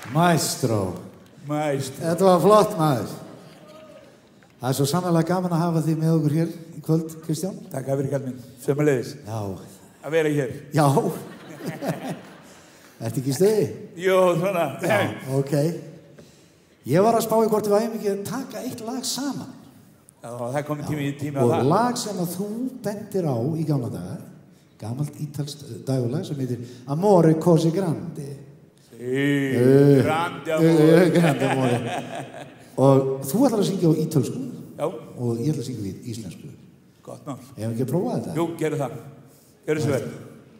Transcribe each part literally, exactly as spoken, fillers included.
Maestro. Maestro. Þetta var flott, maður. Það er svo sannlega gaman að hafa þig með okkur hér í kvöld, Kristján. Takk fyrir kall minn, sömuleiðis. Já. Að vera hér. Já. Ertu ekki í stuði? Jó, svona. Já, ok. Ég var að spá í hvort við værum ekki að taka eitt lag saman. Já, það er komið tími, tími á Og það. Og lag sem að þú bendir á í gamla daga, gamalt ítalskt dægulag sem heitir Amore Così Grande. Sí, uh, grande amore. Uh, grande amore. Og þú ætlar að syngja á ítölsku. Já. Og ég ætla að syngja í íslensku. Gott mál. Hefum við ekki að prófa þetta? Jú, gerðu það. Gerðu svo vel.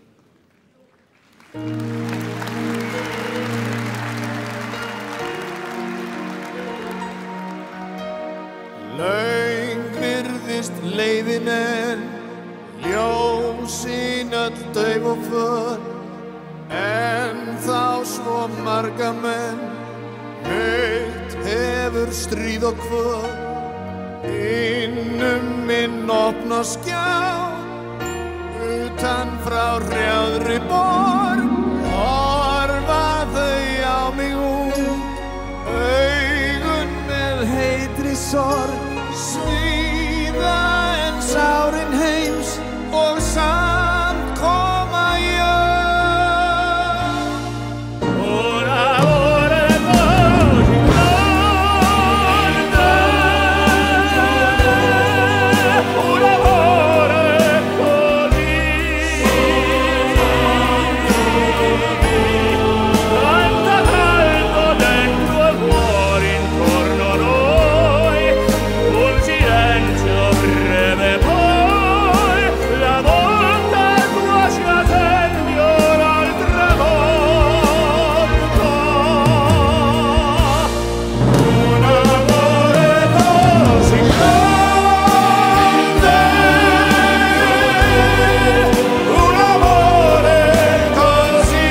Löng virðist leiðin en ljósin öll dauf og för, en þá svo marga menn naut hefur stríð og kvöð. Innum minn opna skjá, utan frá hrjáðri borg, horfa þau á mig út, augun með heitri sorg, svíða en sárin heims og samt koma jörg. Ora, ora, così grande, un amore così, tanta caldo dentro il cuore intorno a noi, un silenzio breve poi, la volta tua si accende un'altra volta. Un amore così grande, un amore così,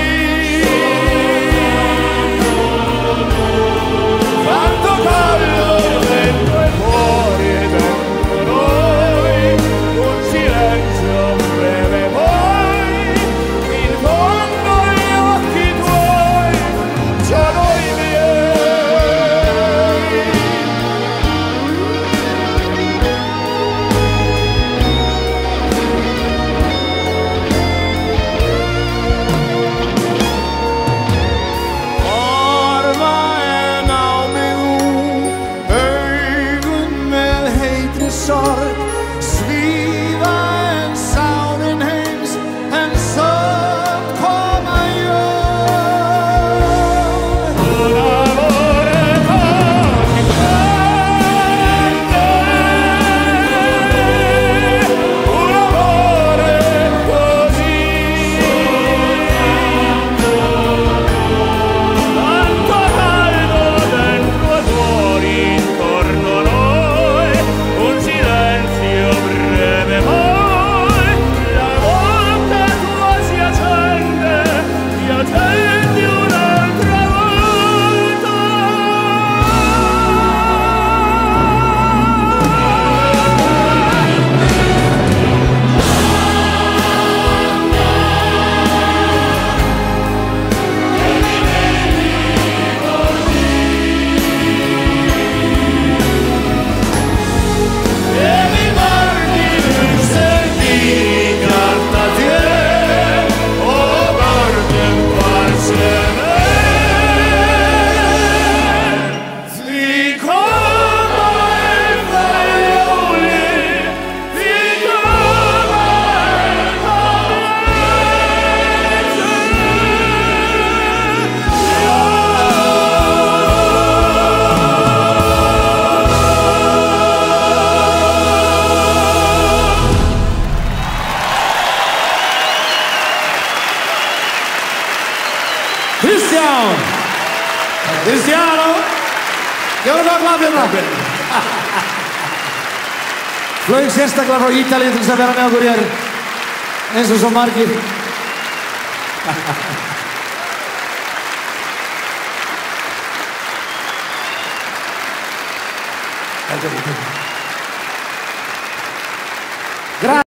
tanto caldo dentro i cuori e dentro noi, un silenzio breve poi, in fondo agli occhi tuoi sono i miei. Horfa en á mig út, augun með heitri sorg, svíða en sárin heims, en samt koma jörg. Un amore così grande, un amore così, tanto caldo dentro i cuori intorno a noi, un silenzio breve poi, la volta tua si accende, ti accendi un'altra volta. E mi guardi sentire carta te, o guardi un qualsiasi si come il fagioli, si come il Kristján! Kristján! Gjörðu það glad hérna! Flaug sérstaklega frá Ítalíu til þess að vera með okkur hér, eins og svo margir. Þetta er þetta. Gra